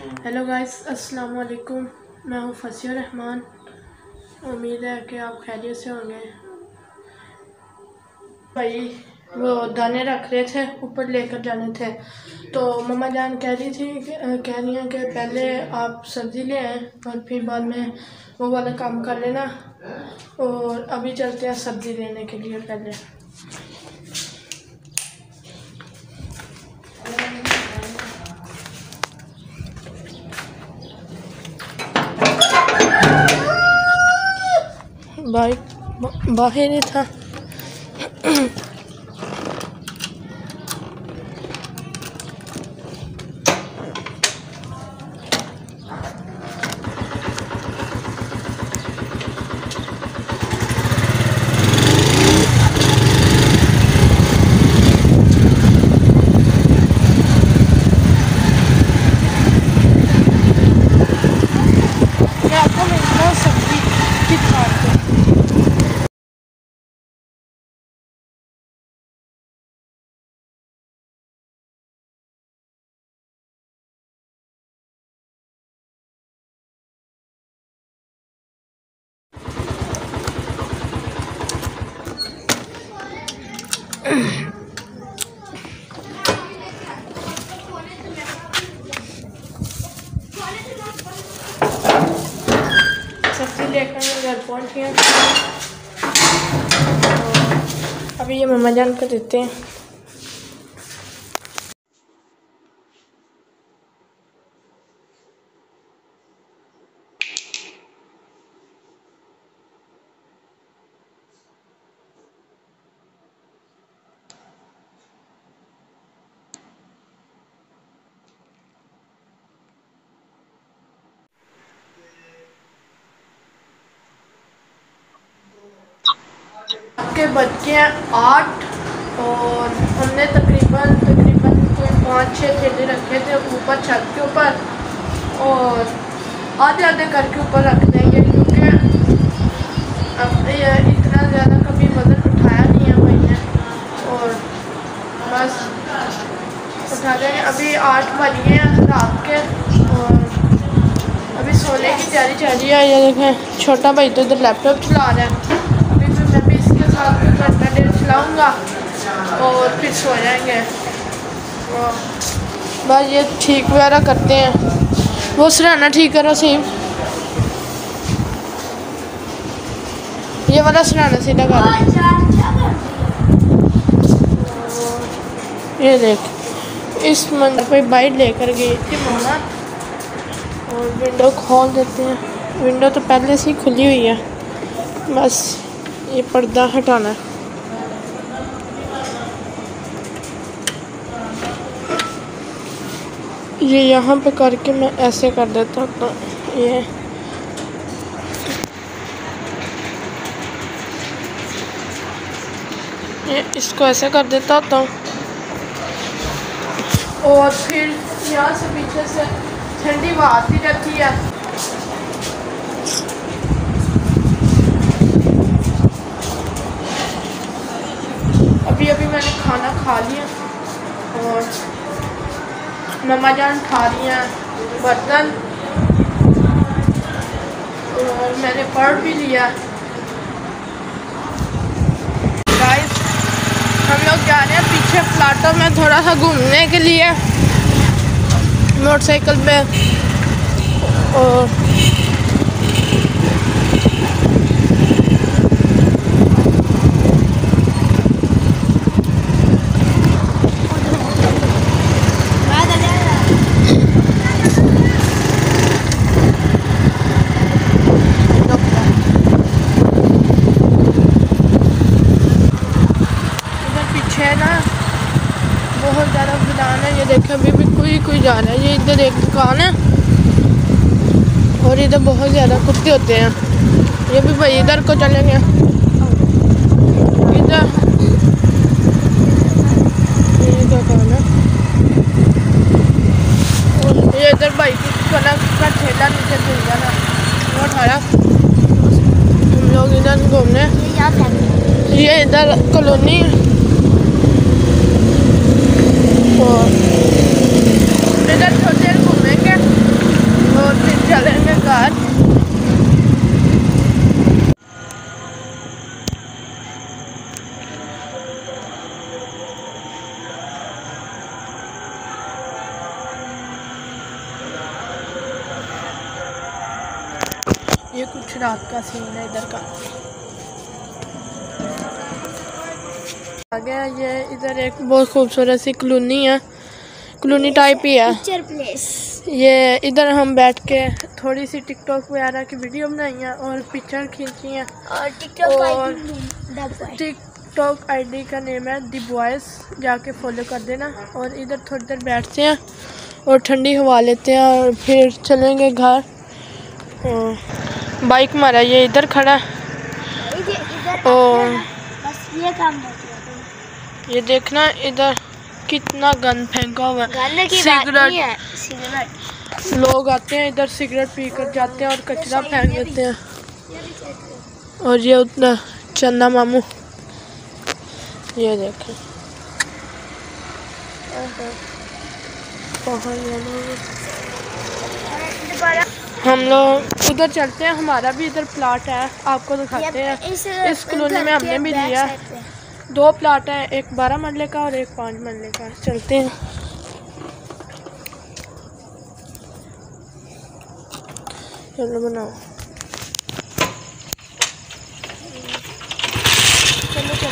Hello guys, अस्सलाम वालेकुम। मैं हूँ फसीह रहमान। उम्मीद है कि आप खैरियत से होंगे। भाई वो दाने रख रहे थे, ऊपर लेकर जाने थे, तो मम्मा जान कह रही हैं कि पहले आप सब्ज़ी ले आएँ और फिर बाद में वो वाला काम कर लेना, और अभी चलते हैं सब्ज़ी लेने के लिए। पहले बाइक बाहर ही था। सब्जी लेकर घर पहुँच गए। अभी ये मम्मा जान को देते हैं। के बज के हैं 8 और हमने तकरीबन कोई 5-6 थैले रखे थे ऊपर छत के ऊपर, और आधे करके ऊपर रख देंगे, क्योंकि अब ये इतना ज़्यादा कभी वजन उठाया नहीं है भाई ने, और बस उठा देंगे। अभी 8 बज गए हैं रात के, और अभी सोने की तैयारी चल रही है। ये देखें, छोटा भाई तो इधर लैपटॉप चला रहा है। मैं भी इसके साथ घंटा डेढ़ चलाऊँगा और फिर सो जाएंगे। बस ये ठीक वगैरह करते हैं। वो सराहना ठीक करो सही, ये वाला सराहना सीधा करो। ये देख, इस मंदिर पे बाइक लेकर गई थी मम्मा, और विंडो खोल देते हैं। विंडो तो पहले से ही खुली हुई है, बस ये पर्दा हटाना है। ये यहाँ पे करके मैं ऐसे कर देता हूँ, तो ये इसको ऐसे कर देता हूँ, और फिर यहाँ से पीछे से ठंडी हवा आती रहती है। अभी मैंने खाना खा लिया, और मम्मा जान खा रही हैं बर्तन, और मैंने पढ़ भी लिया। गाइस, हम लोग जा रहे हैं पीछे प्लाटो में थोड़ा सा घूमने के लिए मोटरसाइकिल पे, और बहुत ज़्यादा दुकान है। ये देखें, अभी भी कोई जा रहा है। ये इधर एक दुकान है, और इधर बहुत ज़्यादा कुत्ते होते हैं। ये भी भाई इधर को चलेंगे, इधर ये दुकान है, और ये इधर भाई कनक का ठेला नीचे चल जाना वो उठाया। हम लोग इधर घूमने, ये इधर कॉलोनी, और इधर थोड़ी देर घूमेंगे ये कुछ रात का सीन है इधर का। आ गया ये इधर एक बहुत खूबसूरत सी कॉलोनी है, कॉलोनी टाइप ही है। Picture place. ये इधर हम बैठ के थोड़ी सी टिकटॉक वगैरह की वीडियो बनाई है और पिक्चर खींची हैं। और टिकटॉक आईडी का नेम है दी बॉयज़, जाके फॉलो कर देना। और इधर थोड़ी देर बैठते हैं और ठंडी हवा लेते हैं और फिर चलेंगे घर। बाइक हमारा ये इधर खड़ा है और बस ये काम ये देखना इधर कितना गन फेंका हुआ है। सिगरेट लोग आते हैं इधर सिगरेट पीकर जाते हैं और कचरा फेंक देते हैं। और ये उतना चंदा मामू ये देखें हम लोग उधर चलते हैं। हमारा भी इधर प्लाट है, आपको दिखाते हैं। इस कॉलोनी में हमने भी लिया 2 प्लाट है, एक 12 मरले का और एक 5 मरले का। चलते हैं। चलो बनाओ, चलो चलो।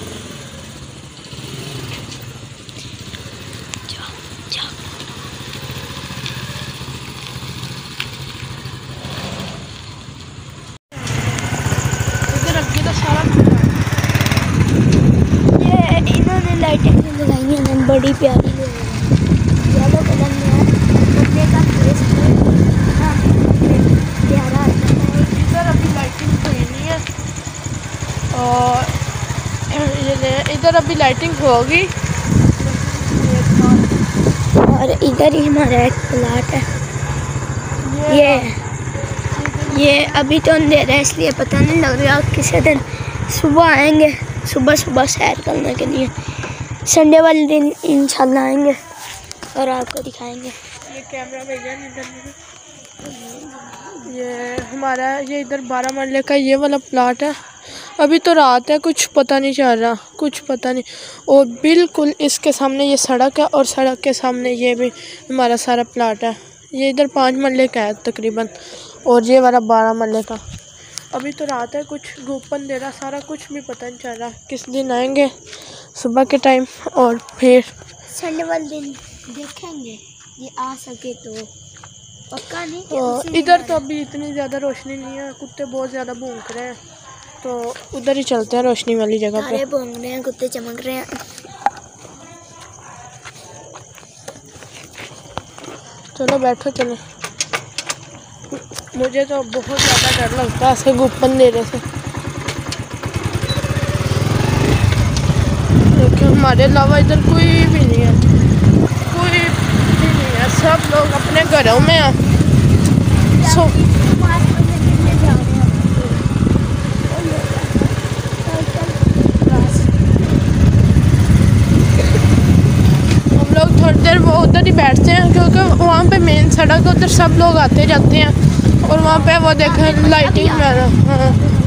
इधर अभी तो सारा ये इन्होंने लाइटें लगाई हैं बड़ी प्यारी येलो कलर में है। बंदे का फेस प्यारा है। इधर अभी लाइटिंग हुई नहीं है और ये इधर अभी लाइटिंग होगी। और इधर ही हमारा एक प्लाट है। ये अभी तो अंधेरा है इसलिए पता नहीं लग रहा। किसी दिन सुबह आएंगे, सुबह सुबह सैर करने के लिए। संडे वाले दिन इंशाल्लाह आएंगे और आपको दिखाएंगे। ये कैमरा भैया इधर ये हमारा ये इधर 12 मरले का ये वाला प्लाट है। अभी तो रात है, कुछ पता नहीं चल रहा, कुछ पता नहीं। और बिल्कुल इसके सामने ये सड़क है और सड़क के सामने ये भी हमारा सारा प्लाट है। ये इधर 5 मरले का है तकरीबन और ये वाला 12 मरले का। अभी तो रात है, कुछ धूप अंधेरा सारा कुछ भी पता नहीं चल रहा। किस दिन आएंगे सुबह के टाइम और फिर संडे वाले दिन देखेंगे। ये आ सके तो पक्का नहीं। तो इधर तो अभी इतनी ज़्यादा रोशनी नहीं है, कुत्ते बहुत ज़्यादा भौंक रहे हैं, तो उधर ही चलते हैं रोशनी वाली जगह पे। भौंक रहे हैं, कुत्ते चमक रहे हैं। चलो बैठो चलो। मुझे तो बहुत ज़्यादा डर लगता है ऐसे धूप अंधेरे से, क्योंकि हमारे अलावा इधर कोई भी नहीं है, कोई भी नहीं है। सब लोग अपने घरों में हैं। हम लोग थोड़ी देर वो उधर ही बैठते हैं क्योंकि वहाँ पे मेन सड़क उधर सब लोग आते जाते हैं और वहाँ पे वो देखें लाइटिंग वगैरह। हाँ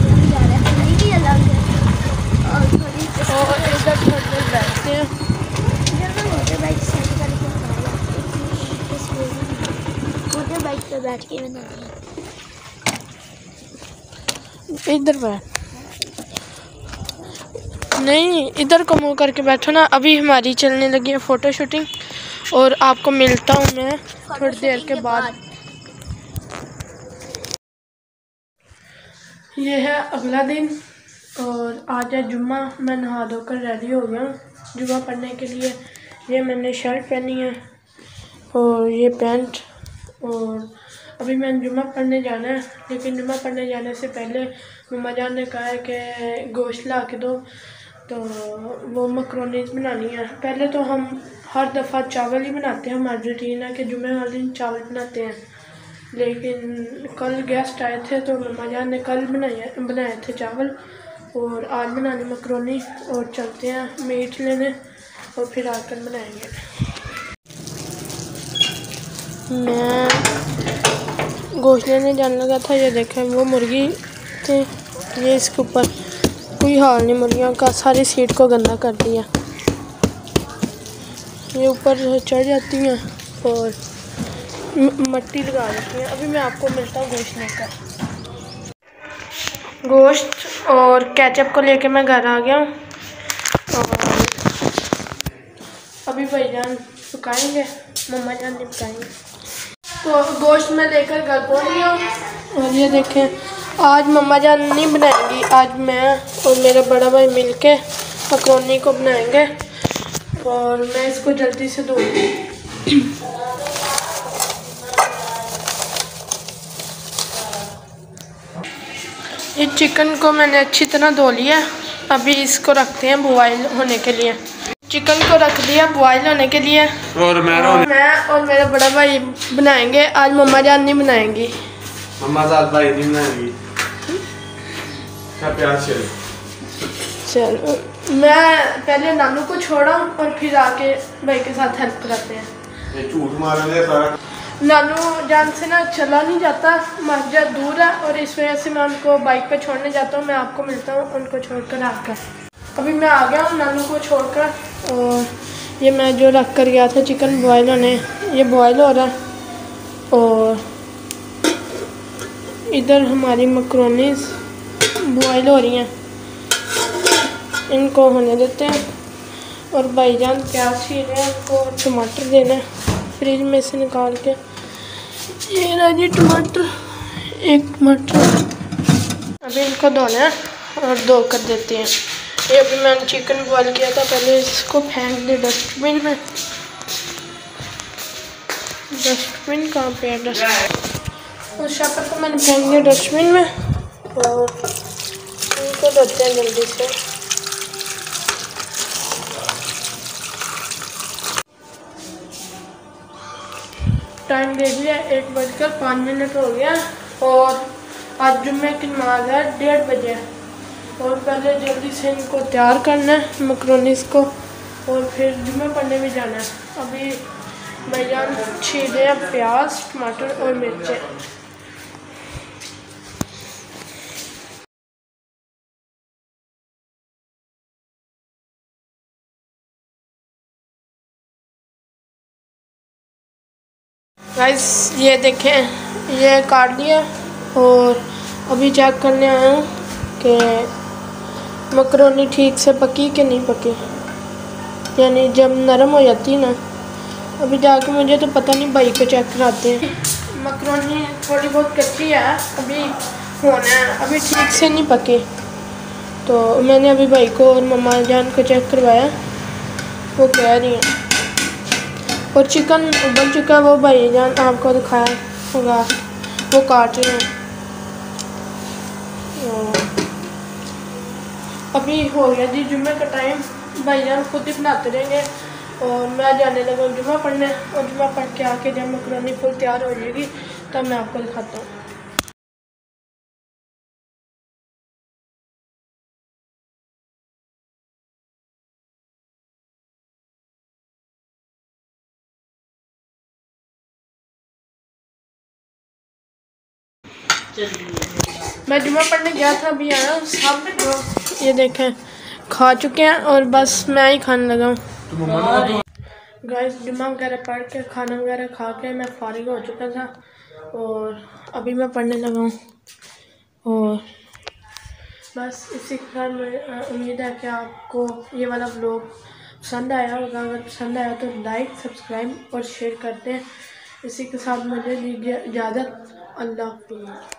और इधर थोड़ी देर बैठते हैं। बाइक पे बैठ के इधर बैठ नहीं, इधर को मुँह करके बैठो ना। अभी हमारी चलने लगी है फ़ोटो शूटिंग और आपको मिलता हूँ मैं थोड़ी देर के बाद। ये है अगला दिन और आज है जुम्मा। मैं नहा धोकर रेडी हो गया हूँ जुम्मा पढ़ने के लिए। ये मैंने शर्ट पहनी है और ये पैंट। और अभी मैंने जुम्मा पढ़ने जाना है, लेकिन जुम्मा पढ़ने जाने से पहले मम्मा जान ने कहा है कि गोश्त ला के दो, तो वो मकरोनीज बनानी है। पहले तो हम हर दफ़ा चावल ही बनाते हैं, हमारी रूटीन है कि जुम्मे वाले दिन चावल बनाते हैं। लेकिन कल गेस्ट आए थे तो मम्मा जान ने कल बनाए थे चावल और आज बनानी मकरोनी। और चलते हैं मीट लेने और फिर आकर बनाएंगे। मैं गोश्त लेने जाने लगा था। ये देखें वो मुर्गी थे, ये इसके ऊपर कोई हाल नहीं, मुर्गियों का सारी सीट को गंदा कर दिया। ये ऊपर चढ़ जाती हैं और मट्टी लगा देती हैं। अभी मैं आपको मिलता हूँ गोश्त लेकर। गोश्त और केचप को लेके मैं घर आ गया हूँ और अभी भाईजान पकाएंगे, मम्मा जान नहीं पकाएंगे। तो गोश्त में लेकर घर पहुँच गया हूँ और ये देखें आज मम्मा जान नहीं बनाएंगी, आज मैं और मेरा बड़ा भाई मिलके मकरोनी को बनाएंगे और मैं इसको जल्दी से धोऊंगी। ये चिकन को मैंने अच्छी तरह धो लिया, अभी इसको रखते हैं बॉयल होने के लिए। चिकन को रख दिया बॉयल होने के लिए और मैं और मेरा बड़ा भाई बनाएंगे। आज मम्मा जान नहीं बनाएंगी, मम्मा जान भाई नहीं बनाएंगी। क्या प्यार चल चलो मैं पहले नानू को छोड़ा और फिर आके भाई के साथ हेल्प कराते हैं। ये झूठ मारने सारा नानू जान से ना चला नहीं जाता, मस्जिद दूर है और इस वजह से मैं उनको बाइक पे छोड़ने जाता हूँ। मैं आपको मिलता हूँ उनको छोड़कर आकर। अभी मैं आ गया हूँ नानू को छोड़कर और ये मैं जो रख कर गया था चिकन बॉयल होने, ये बॉयल हो रहा है और इधर हमारी मकरोनीज बॉयल हो रही हैं, इनको होने देते हैं। और भाईजान प्याज छील रहे हैं, इनको टमाटर देना है फ्रिज में से निकाल के। ये रहा जी टमाटर, एक टमाटर अभी इनको धोना है और धो कर देते हैं। ये अभी मैंने चिकन बॉईल किया था, पहले इसको फेंक दे डस्टबिन में। डस्टबिन कहाँ पे है? डस्टबिन उस शापर को मैंने फेंक दिया डस्टबिन में और इनको धोते हैं जल्दी से। टाइम देख लिया 1:05 हो गया और आज जुम्मे की नमाज है 1:30 बजे और पहले जल्दी से इनको तैयार करना है मकरोनीस को और फिर जुम्मे पढ़ने भी जाना है। अभी भाईजान छीले हैं प्याज टमाटर और मिर्चें। गाइस ये देखें ये काट लिया और अभी चेक करने आया हूँ कि मकरोनी ठीक से पकी कि नहीं पकी, यानी जब नरम हो जाती है ना। अभी जाके मुझे तो पता नहीं, भाई को चेक कराते हैं। मकरोनी थोड़ी बहुत कच्ची है, अभी होना है, अभी ठीक से नहीं पकी। तो मैंने अभी भाई को और मम्मा जान को चेक करवाया, वो कह रही हैं। और चिकन उबल चुका है, वो भाई जान आपको दिखाया होगा, वो काट रहे हैं। अभी हो गया जी जुम्मे का टाइम, भाईजान खुद ही बनाते रहेंगे और मैं जाने लगा जुम्मा पढ़ने और जुम्मा पढ़ के आके जब मकरोनी फुल तैयार हो जाएगी तब मैं आपको दिखाता हूँ। मैं जुम्मा पढ़ने गया था, अभी आया सब ये देखें खा चुके हैं और बस मैं ही खाने लगा हूँ। गाइस जुम्मा वगैरह पढ़ के खाना वगैरह खा के मैं फारिग हो चुका था और अभी मैं पढ़ने लगा हूँ और बस इसी के साथ मैं उम्मीद है कि आपको ये वाला व्लॉग पसंद आया होगा। अगर पसंद आया तो लाइक सब्सक्राइब और शेयर करते हैं। इसी के साथ मुझे दीजिए इजाज़त। अल्लाह हाफ़िज़।